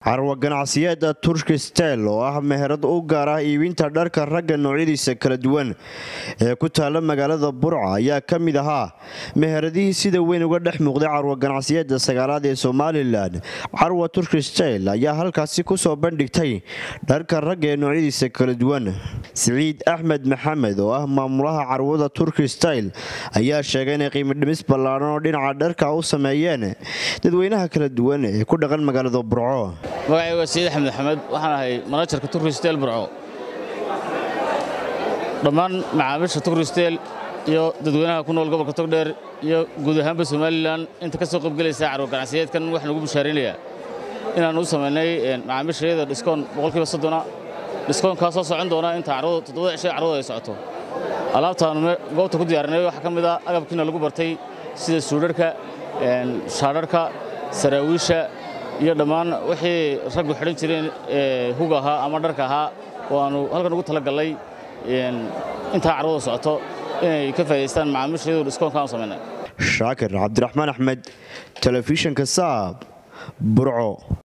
carwa ganacsiyada Turkish Style oo ah meherad u gaar ah iibinta dharka ragga noocyadiisa kala duwan ee ku taala magaalada Burco ayaa kamid ahaa meheradihii sida weyn uga dhex muuqday carwa ganacsiyada sagaalaad ee Somaliland. Carwa Turkish Style ayaa halkaasi ku soo bandhigtay dharka ragga ee noocyadiisa kala duwan. Saciid Axmed Maxamed oo ah maamulaha carwada Turkish Style ayaa sheegay in qiimo dhimis ballaaran oo dhinaca dharka u sameeyeen dadweynaha kala duwan ee ku dhaqan magaalada Burco. magacaygu Saciid Axmed Maxamed waxaan ahay managerka Turkish Style Burco. dhammaan macaamiisha Turkish Style iyo dadweynaha ku nool gobolka Togdheer iyo guud ahaanba Somaliland inta ka soo qayb galaysa carwo ganacsiyeedkan waxaan ugu bushaarinayaa inaan u sameynay macaamiishayada discount 30%. discount ka soo socon doona inta carwo 7 cisho carwo ay socoto. alaabtaan goobta ku diyaarinay waxa kamid ah agabkiina lagu bartay sida suudharka, shaadharka, saraawiisha iyo dhammaan wixii raggu xidhan jireen huga ahaa ama dharka ahaa waanu halkan ugu talagalay inta carwada socoto inay ka faa'iideystaan macaamiishayadu discount ka sameynay. Shaakir Cabdiraxmaan Axmed, Telefishinka Saab, Burco.